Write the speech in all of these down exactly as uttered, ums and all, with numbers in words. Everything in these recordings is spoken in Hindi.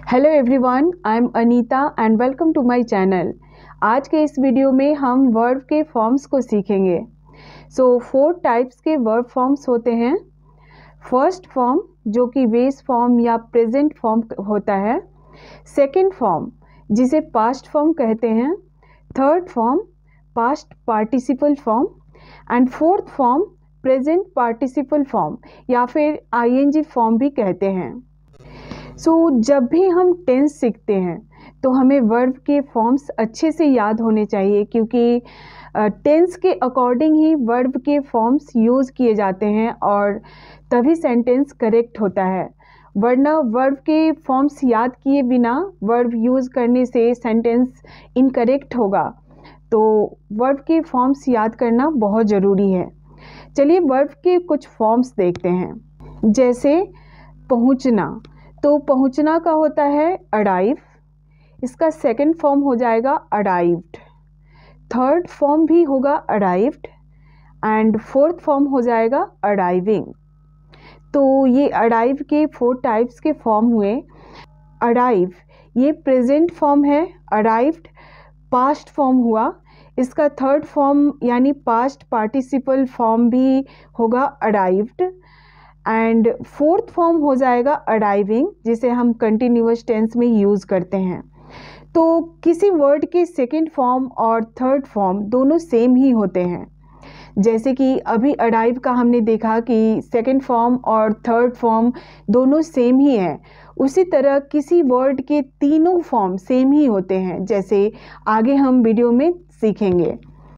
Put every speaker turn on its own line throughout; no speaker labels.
Hello everyone, I am Anita and welcome to my channel. आज के इस वीडियो में हम वर्ब के फॉर्म्स को सीखेंगे। सो फोर टाइप्स के वर्ब फॉर्म्स होते हैं। फर्स्ट फॉर्म जो कि बेस फॉर्म या प्रेजेंट फॉर्म होता है। सेकंड फॉर्म जिसे पास्ट फॉर्म कहते हैं। Third form past participle form and fourth form present participle form या फिर आईएनजी फॉर्म भी कहते हैं। सो so, जब भी हम टेंस सीखते हैं तो हमें वर्ब के फॉर्म्स अच्छे से याद होने चाहिए, क्योंकि टेंस के अकॉर्डिंग ही वर्ब के फॉर्म्स यूज़ किए जाते हैं और तभी सेंटेंस करेक्ट होता है। वरना वर्ब के फॉर्म्स याद किए बिना वर्ब यूज़ करने से सेंटेंस इनकरेक्ट होगा। तो वर्ब के फॉर्म्स याद करना बहुत ज़रूरी है। चलिए वर्ब के कुछ फॉर्म्स देखते हैं। जैसे पहुँचना, तो पहुंचना का होता है अराइव, इसका सेकंड फॉर्म हो जाएगा अराइव्ड, थर्ड फॉर्म भी होगा अराइव्ड एंड फोर्थ फॉर्म हो जाएगा अराइविंग। तो ये अराइव के फोर टाइप्स के फॉर्म हुए। अराइव ये प्रेजेंट फॉर्म है, अराइव्ड पास्ट फॉर्म हुआ, इसका थर्ड फॉर्म यानी पास्ट पार्टिसिपल फॉर्म भी होगा अराइव्ड एंड फोर्थ फॉर्म हो जाएगा अराइविंग, जिसे हम कंटिन्यूअस टेंस में यूज़ करते हैं। तो किसी वर्ड के सेकंड फॉर्म और थर्ड फॉर्म दोनों सेम ही होते हैं। जैसे कि अभी अराइव का हमने देखा कि सेकंड फॉर्म और थर्ड फॉर्म दोनों सेम ही हैं, उसी तरह किसी वर्ड के तीनों फॉर्म सेम ही होते हैं, जैसे आगे हम वीडियो में सीखेंगे।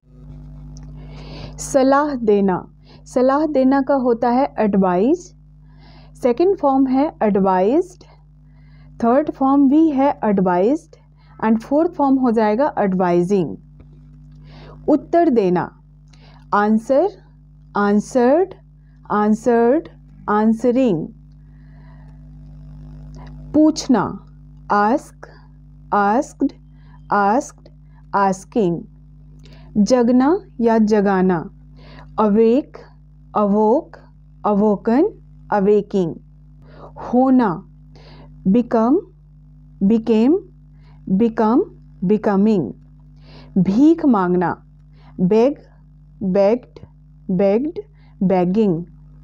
सलाह देना, सलाह देना का होता है एडवाइज, सेकंड फॉर्म है एडवाइज्ड, थर्ड फॉर्म भी है एडवाइज्ड एंड फोर्थ फॉर्म हो जाएगा एडवाइजिंग। उत्तर देना, आंसर, आंसर्ड, आंसर्ड, आंसरिंग। पूछना, आस्क, आस्क्ड, आस्क्ड, आस्किंग। जगना या जगाना, अवेक, अवोक, अवोकन, अवेकिंग। होना, बिकम, बिकेम, बिकम, बिकमिंग। भीख मांगना, बेग, बेग्ड, बेग्ड, बेगिंग।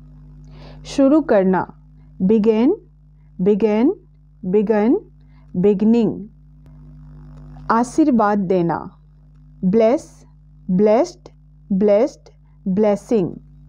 शुरू करना, बिगेन, बिगेन, बिगन, बिगनिंग। आशीर्वाद देना, ब्लेस, ब्लेस्ड, ब्लेस्ड, ब्लेसिंग।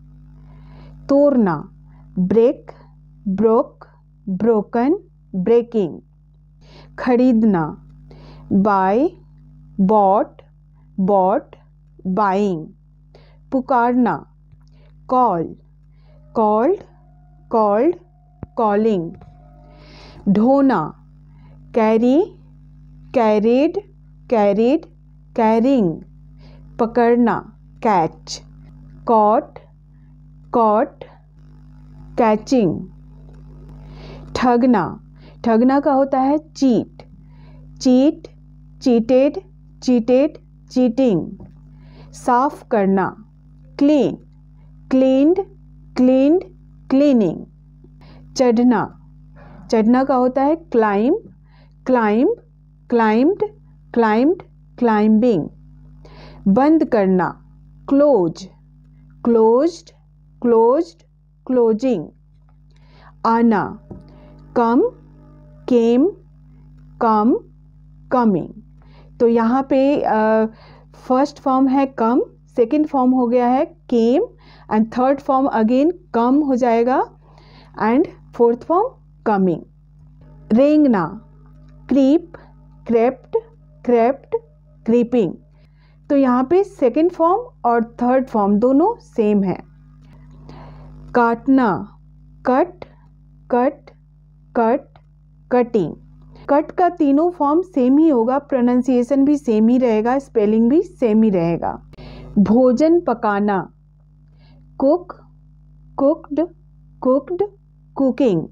तोड़ना, ब्रेक, ब्रोक, ब्रोकन, ब्रेकिंग। खरीदना, बाय, बॉट, बॉट, बाइंग। पुकारना, कॉल, कॉल्ड, कॉल्ड, कॉलिंग। ढोना, कैरी, कैरिड, कैरिड, कैरिंग। पकड़ना, कैच, कॉट, कॉट, कैचिंग। ठगना, ठगना का होता है cheat, cheat, cheated, cheated, cheating. साफ करना, क्लीन, क्लीन्ड, क्लीन्ड, क्लीनिंग। चढ़ना, चढ़ना का होता है climb, climb, climbed, climbed, climbing. बंद करना, क्लोज, क्लोज्ड, क्लोज्ड, क्लोजिंग। आना, कम, केम, कम, कमिंग। तो यहाँ पे फर्स्ट फॉर्म है कम, सेकंड फॉर्म हो गया है came and third form again come हो जाएगा एंड फोर्थ फॉर्म कमिंग। रेंगना, क्रीप, क्रेप्ट, क्रेप्ट, क्रीपिंग। तो यहाँ पे सेकंड फॉर्म और थर्ड फॉर्म दोनों सेम है। काटना, cut, cut, cut, cutting. Cut का तीनों फॉर्म सेम ही होगा, प्रोनाउंसिएशन भी सेम ही रहेगा, स्पेलिंग भी सेम ही रहेगा। भोजन पकाना, कुक, कुक्ड, कुक्ड, कुकिंग।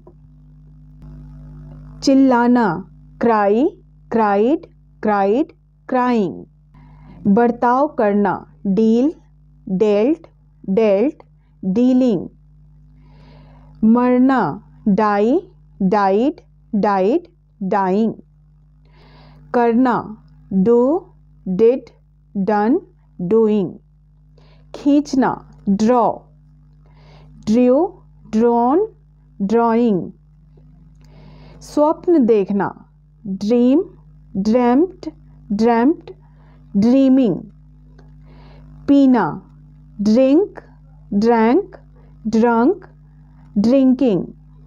चिल्लाना, क्राई, क्राइड, क्राइड, क्राइंग। बर्ताव करना, डील, डेल्ट, डेल्ट, डीलिंग। मरना, डाई, डाइड, डाइड, dying. करना, do, did, done, doing. खींचना, draw, drew, drawn, drawing. स्वप्न देखना, dream, dreamt, dreamt, dreaming. पीना, drink, drank, drunk, drinking.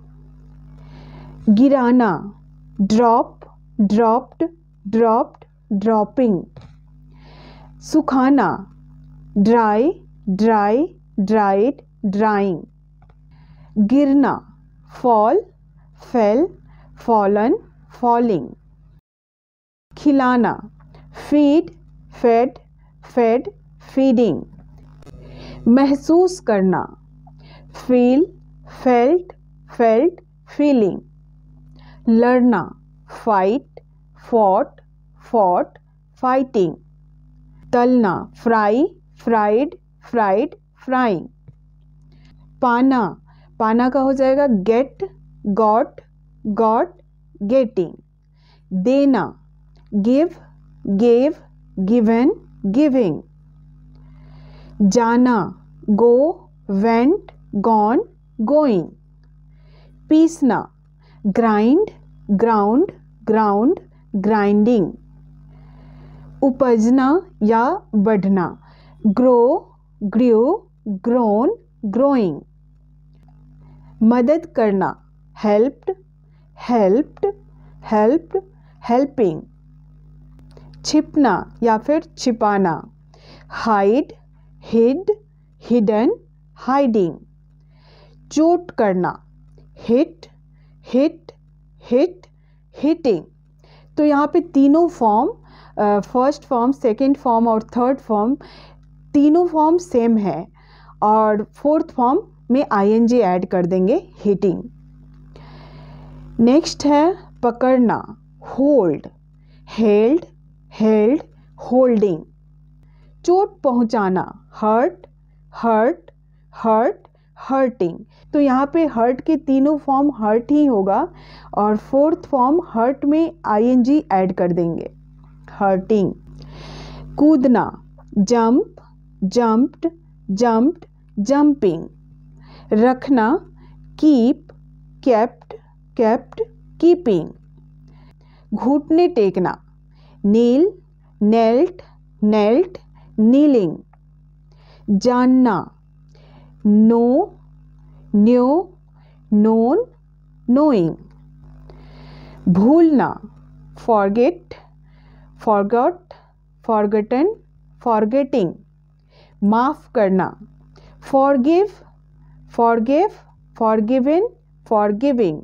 गिराना, drop, dropped, dropped, dropping. सुखाना, dry, dry, dried, drying. गिरना, fall, fell, fallen, falling. खिलाना, feed, fed, fed, feeding. महसूस करना, feel, felt, felt, feeling. लड़ना, fight, fought, fought, fighting. तलना, fry, fried, fried, frying. पाना, पाना का हो जाएगा get, got, got, getting. देना, give, gave, given, giving. जाना, go, went, gone, going. पीसना, grind, ground, ground, grinding. उपजना या बढ़ना, grow, grew, grown, growing. मदद करना, helped, helped, helped, helping. छिपना या फिर छिपाना, hide, hid, hidden, hiding. चोट करना, hit, hit, hit, hitting. तो यहाँ पे तीनों form, first form, second form और थर्ड फॉर्म, तीनों फॉर्म सेम है और फोर्थ फॉर्म में आईएनजी ऐड कर देंगे, हिटिंग. नेक्स्ट है पकड़ना, होल्ड, हेल्ड, हेल्ड, होल्डिंग. चोट पहुंचाना, हर्ट, हर्ट, हर्ट, हर्टिंग. तो यहाँ पे हर्ट के तीनों फॉर्म हर्ट ही होगा और फोर्थ फॉर्म हर्ट में आईएनजी ऐड कर देंगे, हर्टिंग. कूदना, जंप, जंप्ड, जंप्ड, जंपिंग. रखना, कीप, केप्ट, केप्ट, कीपिंग. घुटने टेकना, नील, नेल्ट, नेल्ट, नीलिंग. जानना, नो, न्यो, नोन, नोइंग. भूलना, फॉरगेट, फॉरगॉट, फॉरगटन, फॉरगेटिंग. माफ़ करना, फॉरगिव, फॉरगिव, फॉरगिवन, फॉरगिविंग.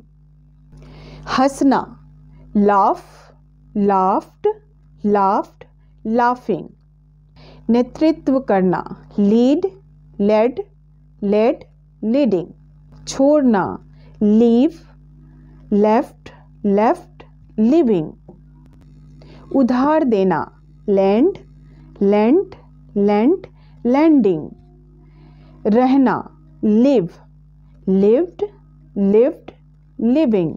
हंसना, लाफ, लाफ्ड, लाफ्ड, लाफिंग. नेतृत्व करना, लीड, लेड, लेड, लीडिंग. छोड़ना, लीव, लेफ्ट, लेफ्ट, लिविंग. उधार देना, लैंड, लेंट, लेंट, लैंडिंग. रहना, लिव, लिव्ड, लिव्ड, लिविंग.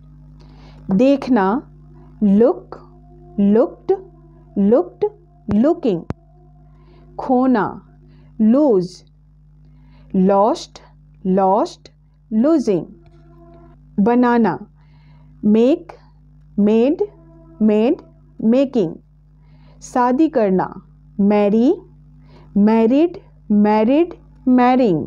देखना, लुक, लुक्ड, लुक्ड, लुकिंग. खोना, लूज, लॉस्ट, लॉस्ट, लूजिंग. बनाना, मेक, मेड, मेड, मेकिंग. शादी करना, मैरी, मैरिड, मैरिड, मैरिंग.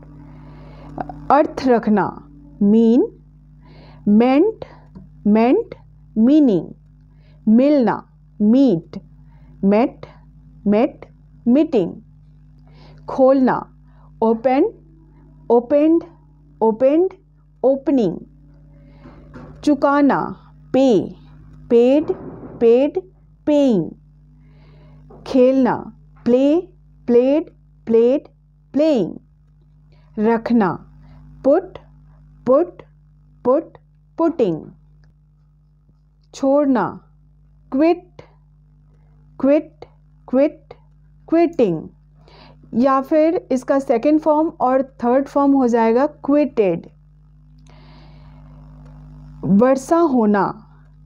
अर्थ रखना, मीन, मेंट, मेंट, मीनिंग. मिलना, मीट, मेट, मेट, मीटिंग. खोलना, ओपन, ओपेंड, ओपेंड, ओपनिंग. चुकाना, पे, पेड, पेड, पेइंग. खेलना, प्ले, प्लेड, प्लेड, प्लेइंग. रखना, पुट, पुट, पुट, पुटिंग. छोड़ना, क्विट, क्विट, क्विट, क्विटिंग. या फिर इसका सेकेंड फॉर्म और थर्ड फॉर्म हो जाएगा क्विटेड. वर्षा होना,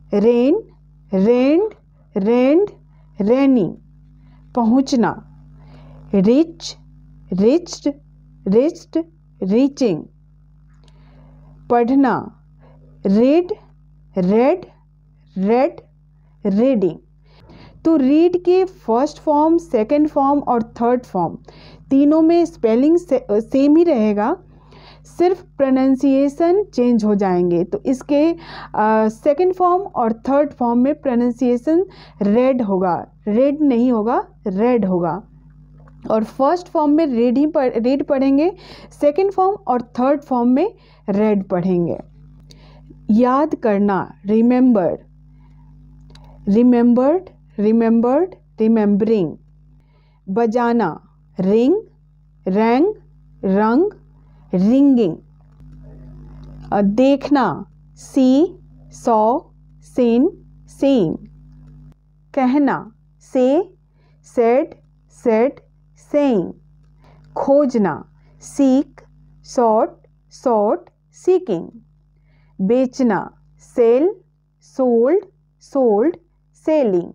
रेन, रेंड, रेंड, रेनी, पहुंचना, रिच, रिच्ड, रिच्ड, रीचिंग, पढ़ना, रीड, रेड, रेड, रीडिंग। तो रीड के फर्स्ट फॉर्म, सेकंड फॉर्म और थर्ड फॉर्म तीनों में स्पेलिंग से, सेम ही रहेगा, सिर्फ प्रोनाउंसिएशन चेंज हो जाएंगे। तो इसके सेकंड फॉर्म और थर्ड फॉर्म में प्रोनाउंसिएशन रेड होगा, रेड नहीं होगा, रेड होगा। और फर्स्ट फॉर्म में रेड ही पढ़ रेड पढ़ेंगे, सेकंड फॉर्म और थर्ड फॉर्म में रेड पढ़ेंगे। याद करना, रिमेंबर, रिमेंबर्ड, रिमेंबर्ड, रिमेंबरिंग। बजाना, रिंग, रैंग, रंग, रिंगिंग। देखना, सी, सॉ, सीन, सीइंग। कहना, से, सेड, सेड, सेइंग। खोजना, सीक, सॉट, सॉट, सीकिंग। बेचना, सेल, सोल्ड, सोल्ड, सेलिंग।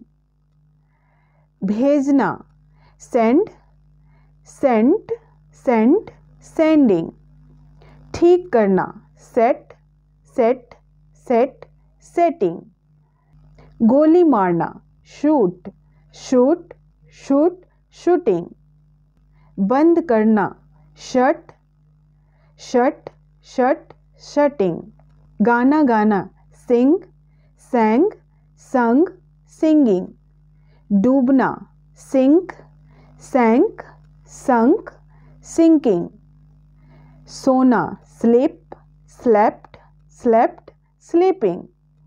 भेजना, सेंड, सेंट, सेंट, सेंडिंग। ठीक करना, सेट, सेट, सेट, सेटिंग। गोली मारना, शूट, शूट, शूट, शूटिंग। बंद करना, शट, शट, शट, शटिंग। गाना गाना, सिंग, सैंग, संग, सिंगिंग। डूबना, सिंक, सैंक, संक, सिंकिंग। सोना, स्लिप, स्लेप्ट, स्लेप्ट, स्लीपिंग।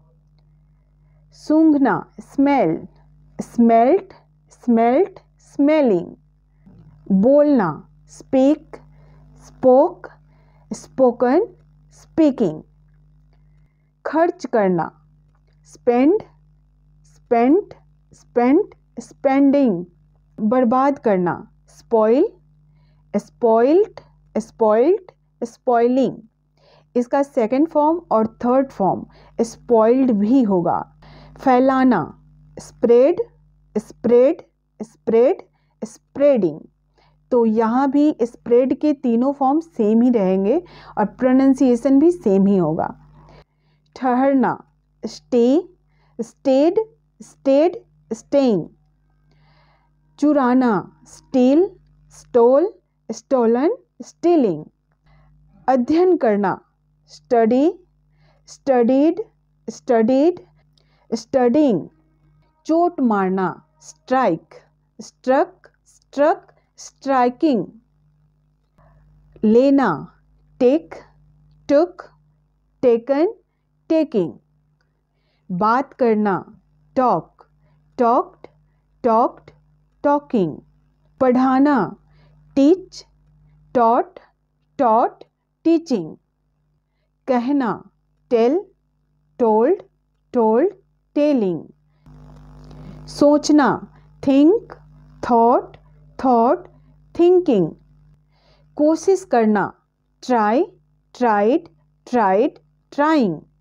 सूंघना, स्मेल, स्मेल्ट, स्मेल्ट, स्मेलिंग। बोलना, स्पीक, स्पोक, स्पोकन, स्पीकिंग। खर्च करना, स्पेंड, स्पेंट, स्पेंट, स्पेंडिंग। बर्बाद करना, स्पॉइल, स्पॉइल्ड, स्पॉइल्ड, स्पॉइलिंग। इसका सेकंड फॉर्म और थर्ड फॉर्म स्पॉइल्ड भी होगा। फैलाना, स्प्रेड, स्प्रेड, स्प्रेड, स्प्रेडिंग। तो यहाँ भी स्प्रेड के तीनों फॉर्म सेम ही रहेंगे और प्रोनाउंसिएशन भी सेम ही होगा। ठहरना, स्टे, स्टेड, स्टेड, स्टेइंग। चुराना, स्टील, स्टोल, स्टोलन, स्टीलिंग। अध्ययन करना, स्टडी, स्टडीड, स्टडीड, स्टडिंग। चोट मारना, स्ट्राइक, स्ट्रक, स्ट्रक, स्ट्राइकिंग। लेना, टेक, टुक, टेकन, टेकिंग। बात करना, टॉक, टॉक्ड, टॉक्ड, टॉकिंग। पढ़ाना, टीच, टॉट, टॉट, टीचिंग। कहना, टेल, टोल्ड, टोल्ड, टेलिंग। सोचना, थिंक, थॉट, थॉट, थिंकिंग। कोशिश करना, ट्राई, ट्राइड, ट्राइड, ट्राइंग।